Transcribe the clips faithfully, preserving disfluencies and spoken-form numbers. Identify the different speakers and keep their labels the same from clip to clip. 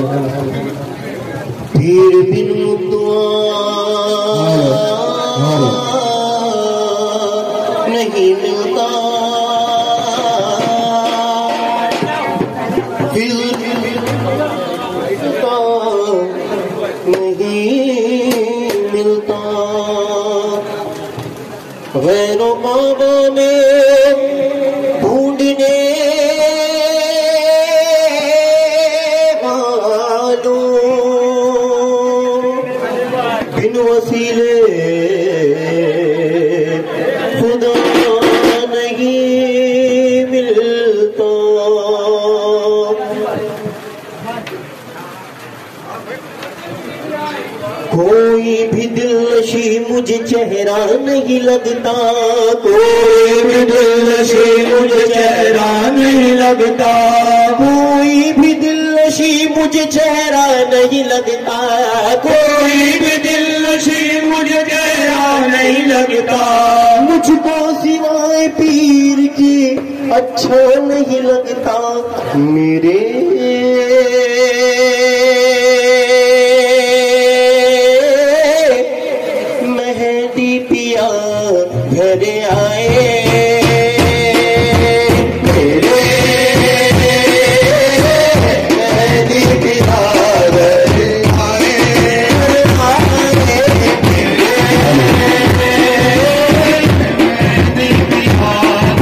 Speaker 1: पीर बिन दुआ नहीं मिलता, पीर नहीं मिलता। गैरों बाबा में ढूंढने बिन वसीले खुदा नहीं मिलता। कोई भी दिलनशी मुझे चेहरा नहीं लगता, कोई भी दिलनशी मुझे चेहरा नहीं लगता, कोई भी दिलनशी मुझे चेहरा नहीं लगता, कोई भी दिलनशी मुझे चेहरा नहीं लगता। मुझको सिवाय पीर के अच्छा नहीं लगता। मेरे मेहदी पिया घर आए, मेरे मेहदी पिया घर आए, मेहदी पिया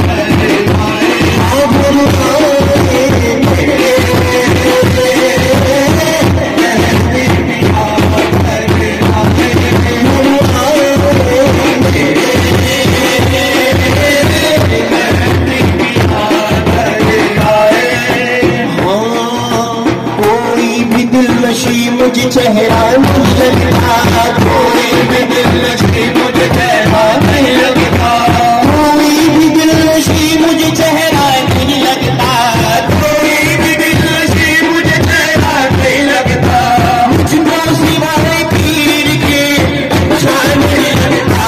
Speaker 1: मुझे चेहरा नहीं लगता, कोई भी दिलनशी मुझे चेहरा नहीं लगता, कोई भी दिलनशी मुझे चेहरा नहीं लगता, कोई भी दिलनशी मुझे चेहरा नहीं लगता। मुझको सिवाय पीर के अच्छा नहीं लगता।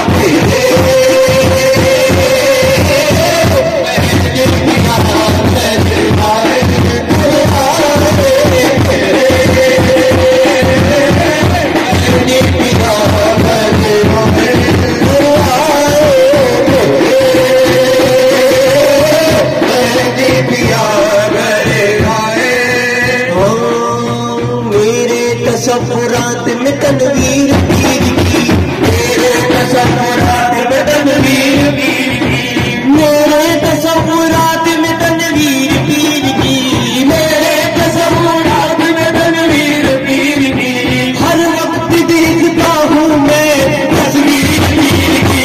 Speaker 1: तसव्वुरात में तनवीर पीर की, मेरे तसव्वुरात में तनवीर पीर की, मेरे तसव्वुरात में तनवीर पीर की, मेरे तसव्वुरात में तनवीर पीर की। हर वक्त देखता हूँ मैं तस्वीर पीर की।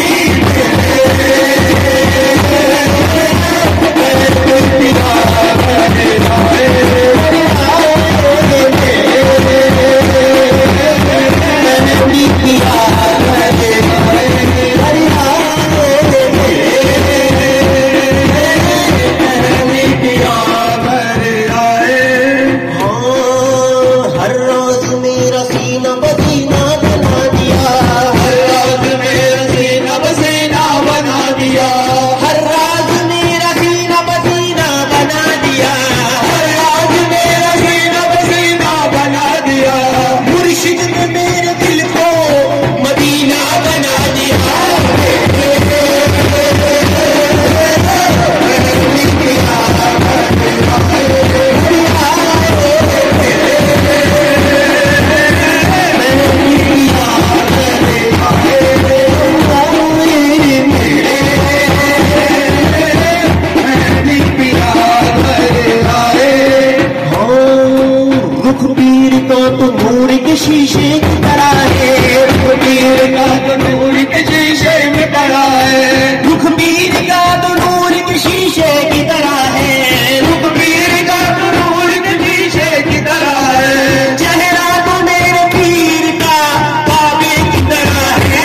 Speaker 1: शीशे की तरह है पीर का तो नूर के शीशे में पड़ा है, रुख पीर का तो नूर के शीशे की तरह है, रुख पीर का तो नूर के शीशे की तरह है। चेहरा तो मेरे पीर का काबे की तरह है।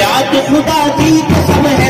Speaker 1: याद खुदा की कसम